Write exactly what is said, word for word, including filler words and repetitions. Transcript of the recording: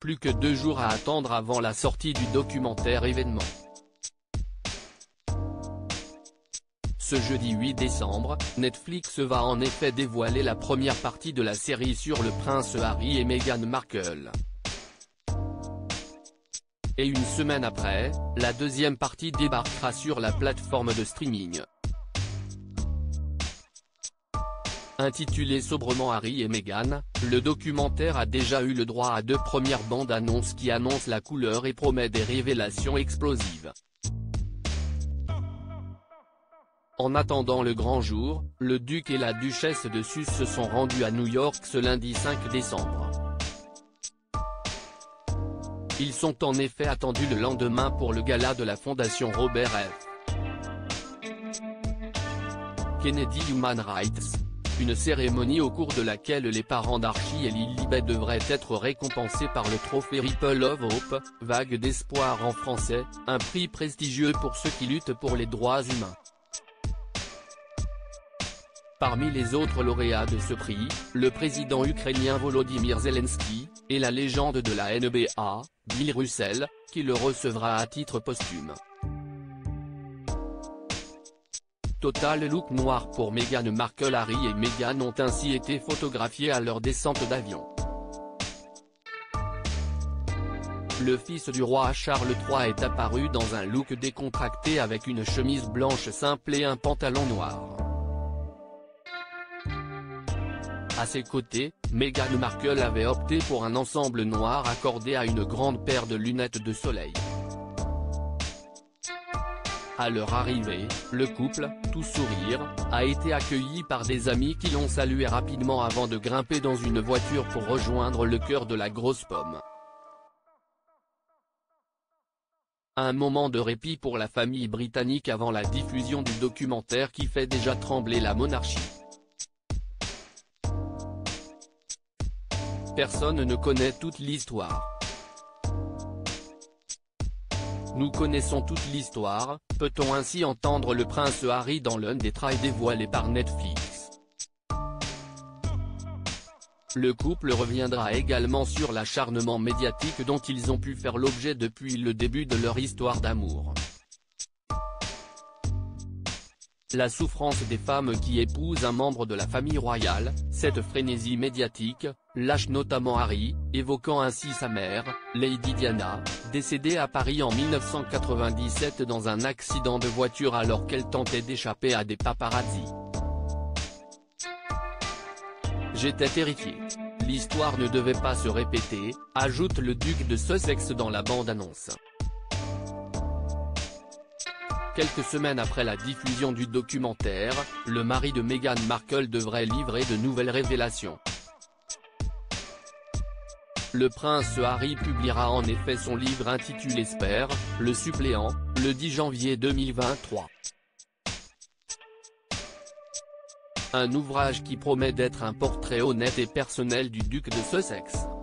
plus que deux jours à attendre avant la sortie du documentaire événement. Ce jeudi huit décembre, Netflix va en effet dévoiler la première partie de la série sur le prince Harry et Meghan Markle. Et une semaine après, la deuxième partie débarquera sur la plateforme de streaming. Intitulé sobrement Harry et Meghan, le documentaire a déjà eu le droit à deux premières bandes annonces qui annoncent la couleur et promet des révélations explosives. En attendant le grand jour, le duc et la duchesse de Sussex se sont rendus à New York ce lundi cinq décembre. Ils sont en effet attendus le lendemain pour le gala de la fondation Robert F. Kennedy Human Rights, une cérémonie au cours de laquelle les parents d'Archie et Lilibet devraient être récompensés par le trophée Ripple of Hope, vague d'espoir en français, un prix prestigieux pour ceux qui luttent pour les droits humains. Parmi les autres lauréats de ce prix, le président ukrainien Volodymyr Zelensky, et la légende de la N B A, Bill Russell, qui le recevra à titre posthume. Total look noir pour Meghan Markle. Harry et Meghan ont ainsi été photographiés à leur descente d'avion. Le fils du roi Charles trois est apparu dans un look décontracté avec une chemise blanche simple et un pantalon noir. À ses côtés, Meghan Markle avait opté pour un ensemble noir accordé à une grande paire de lunettes de soleil. À leur arrivée, le couple, tout sourire, a été accueilli par des amis qui l'ont salué rapidement avant de grimper dans une voiture pour rejoindre le cœur de la grosse pomme. Un moment de répit pour la famille britannique avant la diffusion du documentaire qui fait déjà trembler la monarchie. Personne ne connaît toute l'histoire. Nous connaissons toute l'histoire, peut-on ainsi entendre le prince Harry dans l'un des trailers dévoilés par Netflix. Le couple reviendra également sur l'acharnement médiatique dont ils ont pu faire l'objet depuis le début de leur histoire d'amour. La souffrance des femmes qui épousent un membre de la famille royale, cette frénésie médiatique, lâche notamment Harry, évoquant ainsi sa mère, Lady Diana, décédée à Paris en mille neuf cent quatre-vingt-dix-sept dans un accident de voiture alors qu'elle tentait d'échapper à des paparazzis. J'étais terrifié. L'histoire ne devait pas se répéter, ajoute le duc de Sussex dans la bande-annonce. Quelques semaines après la diffusion du documentaire, le mari de Meghan Markle devrait livrer de nouvelles révélations. Le prince Harry publiera en effet son livre intitulé Spare, le suppléant, le dix janvier deux mille vingt-trois. Un ouvrage qui promet d'être un portrait honnête et personnel du duc de Sussex.